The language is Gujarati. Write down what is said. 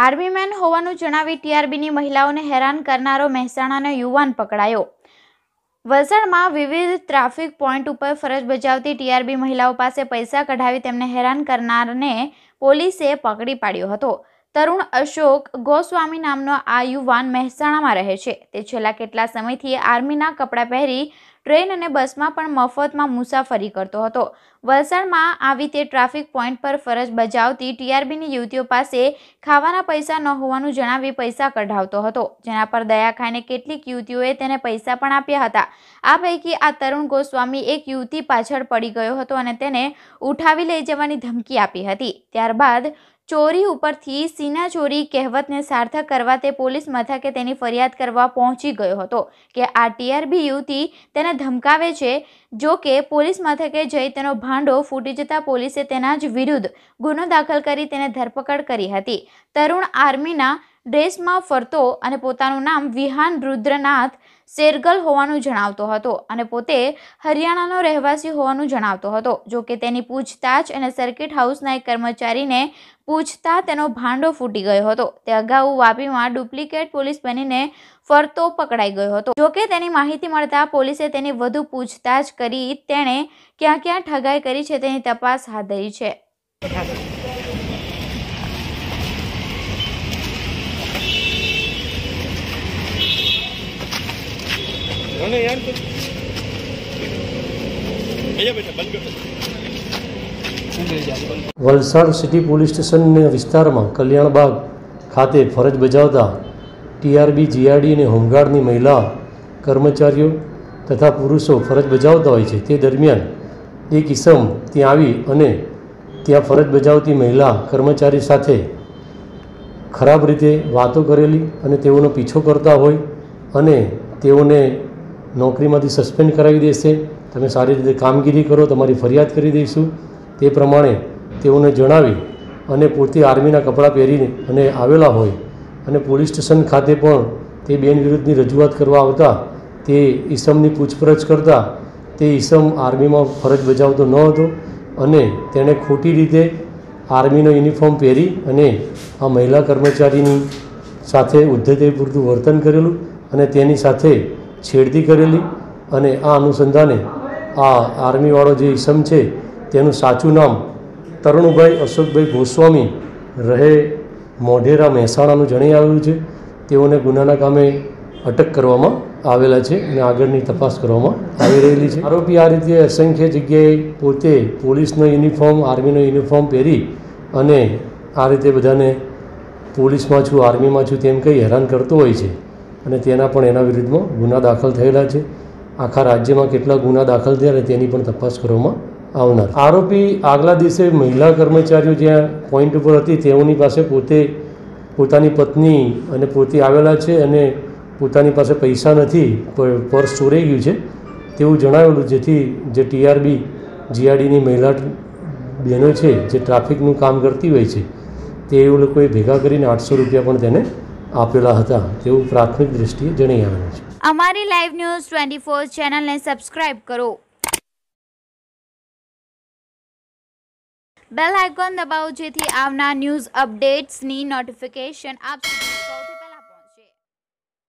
आर्मी मैन होવાનું જણાવી ટીઆરબીની મહિલાઓને હેરાન કરનારો મહેસાણાનો યુવાન પકડાયો। વલસાડમાં વિવિધ ટ્રાફિક પોઈન્ટ ઉપર ફરજ બજાવતી ટીઆરબી મહિલાઓ પાસે પૈસા કઢાવી તેમને હેરાન કરનારને પોલીસે પકડી પાડ્યો હતો। તરુણ અશોક ગોસ્વામી નામનો આ યુવાન મહેસાણામાં રહે છે। તે છેલ્લા કેટલા સમયથી આર્મીના કપડાં પહેરી ટ્રેન અને બસમાં પણ મફતમાં મુસાફરી કરતો હતો। વલસાડમાં આવી તે ટ્રાફિક પોઈન્ટ પર ફરજ બજાવતી ટીઆરબીની યુવતીઓ પાસે ખાવાના પૈસા ન હોવાનું જણાવી પૈસા કઢાવતો હતો, જેના પર દયા ખાઈને કેટલીક યુવતીઓએ તેને પૈસા પણ આપ્યા હતા। આ પૈકી આ તરુણ ગોસ્વામી એક યુવતી પાછળ પડી ગયો હતો અને તેને ઉઠાવી લઈ જવાની ધમકી આપી હતી। ત્યારબાદ ચોરી ઉપરથી સીના ચોરી કહેવતને સાર્થક કરવા તે પોલીસ મથકે તેની ફરિયાદ કરવા પહોંચી ગયો હતો કે આ ટીઆરબી યુવતી તેને ધમકાવે છે। જો કે પોલીસ મથકે જઈ તેનો ભાંડો ફૂટી જતા પોલીસે તેના જ વિરુદ્ધ ગુનો દાખલ કરી તેને ધરપકડ કરી હતી। તરુણ આર્મીના ડ્રેસમાં ફરતો અને પોતાનું નામ વિહાન રુદ્રનાથ શેરગલ હોવાનું જણાવતો હતો અને પોતે હરિયાણાનો રહેવાસી હોવાનું જણાવતો હતો। જો કે તેની પૂછતાછ અને સર્કિટ હાઉસના એક કર્મચારીને પૂછતા તેનો ભાંડો ફૂટી ગયો હતો। તે અગાઉ વાપીમાં ડુપ્લિકેટ પોલીસ બનીને ફરતો પકડાઈ ગયો હતો। જો કે તેની માહિતી મળતા પોલીસે તેની વધુ પૂછતાછ કરી તેણે ક્યાં ક્યાં ઠગાઈ કરી છે તેની તપાસ હાથ ધરી છે। વલસાડ સિટી પોલીસ સ્ટેશનના વિસ્તારમાં કલ્યાણબાગ ખાતે ફરજ બજાવતા ટીઆરબી જીઆરડી અને હોમગાર્ડની મહિલા કર્મચારીઓ તથા પુરુષો ફરજ બજાવતા હોય છે। તે દરમિયાન એક ઇસમ ત્યાં આવી અને ત્યાં ફરજ બજાવતી મહિલા કર્મચારી સાથે ખરાબ રીતે વાતો કરેલી અને તેઓનો પીછો કરતા હોય અને તેઓને નોકરીમાંથી સસ્પેન્ડ કરાવી દેશે, તમે સારી રીતે કામગીરી કરો, તમારી ફરિયાદ કરી દઈશું, તે પ્રમાણે તેઓને જણાવી અને પોતે આર્મીના કપડાં પહેરીને અને આવેલા હોય અને પોલીસ સ્ટેશન ખાતે પણ તે બેન વિરુદ્ધની રજૂઆત કરવા આવતા તે ઈસમની પૂછપરછ કરતા તે ઈસમ આર્મીમાં ફરજ બજાવતો ન હતો અને તેણે ખોટી રીતે આર્મીનો યુનિફોર્મ પહેરી અને આ મહિલા કર્મચારીની સાથે ઉદ્ધતપૂર્તું વર્તન કરેલું અને તેની સાથે છેડતી કરેલી અને આ અનુસંધાને આ આર્મીવાળો જે ઈસમ છે તેનું સાચું નામ તરુણભાઈ અશોકભાઈ ગોસ્વામી રહે મોઢેરા મહેસાણાનું જણાઈ આવેલું છે। તેઓને ગુનાના કામે અટક કરવામાં આવેલા છે અને આગળની તપાસ કરવામાં આવી રહેલી છે। આરોપી આ રીતે અસંખ્ય જગ્યાએ પોતે પોલીસનો યુનિફોર્મ આર્મીનો યુનિફોર્મ પહેરી અને આ રીતે બધાને પોલીસમાં છું આર્મીમાં છું તેમ કંઈ હેરાન કરતો હોય છે અને તેના પણ એના વિરુદ્ધમાં ગુના દાખલ થયેલા છે। આખા રાજ્યમાં કેટલા ગુના દાખલ થયા અને તેની પણ તપાસ કરવામાં આવનાર। આરોપી આગલા દિવસે મહિલા કર્મચારીઓ જ્યાં પોઈન્ટ ઉપર હતી તેઓની પાસે પોતે પોતાની પત્ની અને પોતે આવેલા છે અને પોતાની પાસે પૈસા નથી, પર્સ ચોરાઈ ગયું છે તેવું જણાવેલું, જેથી જે ટીઆરબી જીઆરડીની મહિલા બહેનો છે જે ટ્રાફિકનું કામ કરતી હોય છે તે એવું લોકોએ ભેગા કરીને 800 રૂપિયા પણ તેને આપેલા હતા તેવું પ્રાથમિક દ્રષ્ટિએ જણાઈ આવેલું છે। અમારી લાઈવ ન્યૂઝ 24 ચેનલને સબસ્ક્રાઇબ કરો, બેલ આઇકોન દબાવો જેથી આવનાર ન્યૂઝ અપડેટ્સની નોટિફિકેશન આપ સુધી